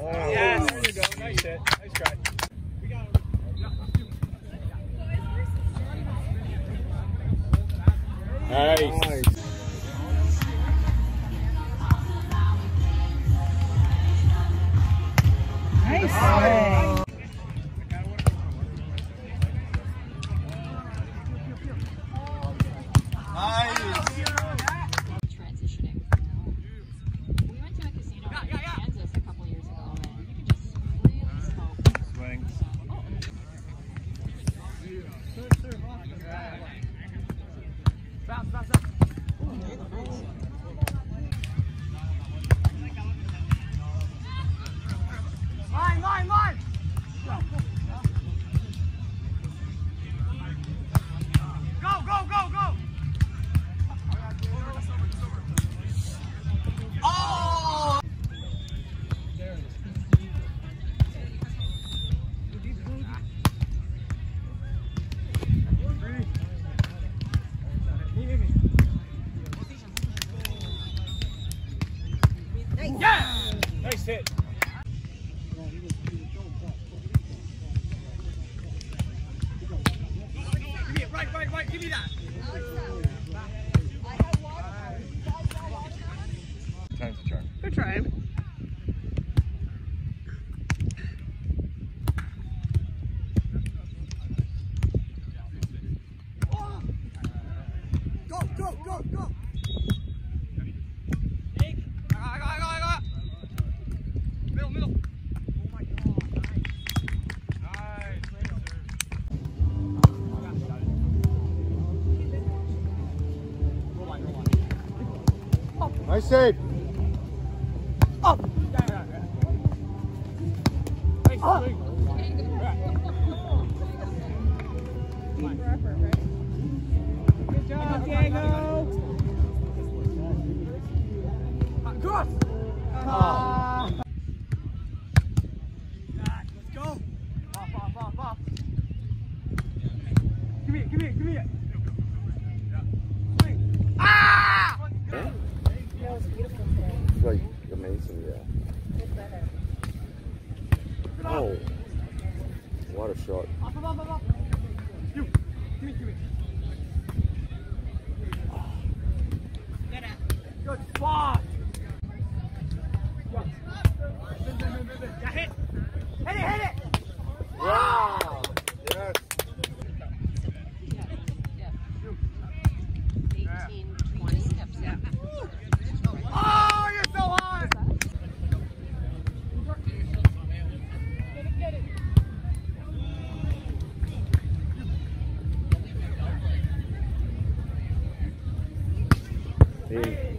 Yes. There you go. Nice hit. Nice try. Nice. Nice. Transitioning. We went to a casino in Kansas a couple years ago, and you could just really smoke. Swings. Bounce. Mine. Go. Oh! Yeah! Nice hit. Give me it, right. Give me that. Time's the charm. They're trying. Go. Middle. Oh my God. Nice. Nice save. Up. Nice swing. Good job, Diego. Cross. Let's go. Off. Give me it. Swing. Ah! That was beautiful today. It's like amazing, yeah. Good better. Oh, what a shot. Off. You. Give me. Good spot. Yeah, hit it. Wow! Yes. 18, 20 steps. Yeah. Oh, you're so high. Get it. Hey.